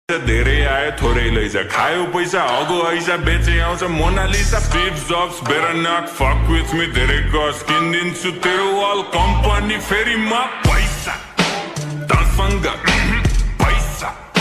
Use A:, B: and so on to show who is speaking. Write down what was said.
A: धेरै आयो थोरै लैजा खायो पैसा हगो ऐसा बेचे आउँछ Mona Lisa Steve Jobs better not fuck with me धेरै गस किनिदिन्छु तेरो वाल कम्पनी फेरि म पैसा तसँग पैसा